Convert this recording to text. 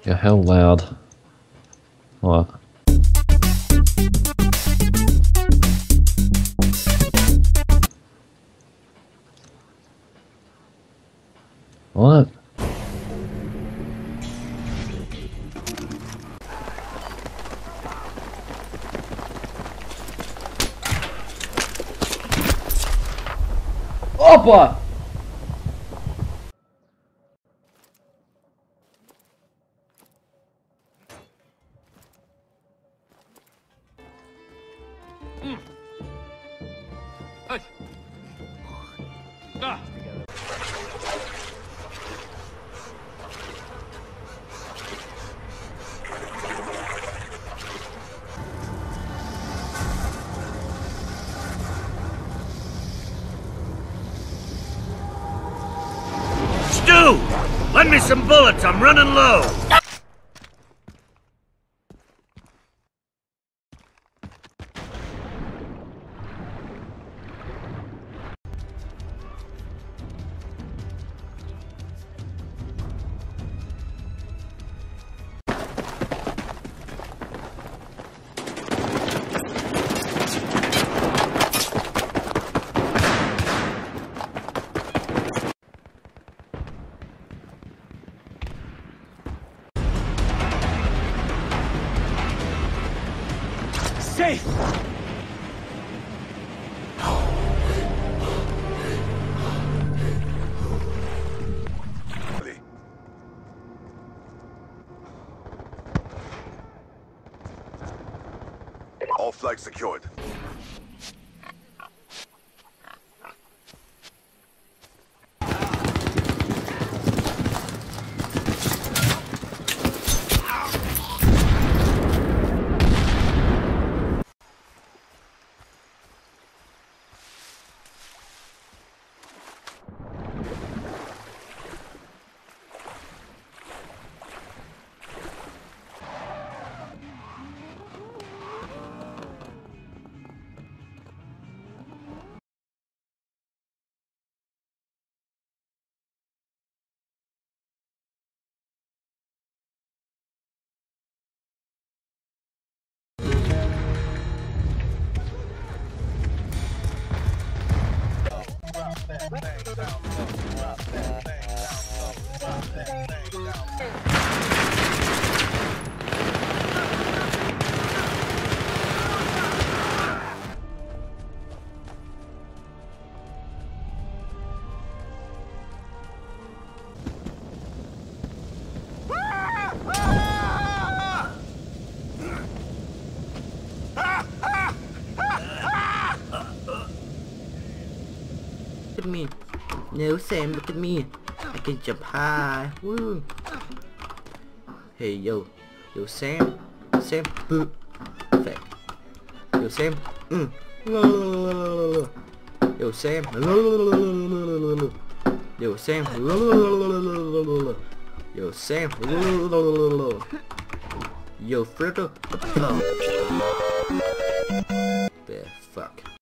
You're hell loud. What? What? Opa! Stu! Lend me some bullets, I'm running low! Safe! All flags secured. Look at me. No, Sam, look at me. I can jump high. Woo. Hey, yo. Yo, Sam. Sam. Boo. Fact. Yo, Sam. Yo, Sam. Yo, Sam. Yo, Sam. Yo, Fritter. Yeah, fuck.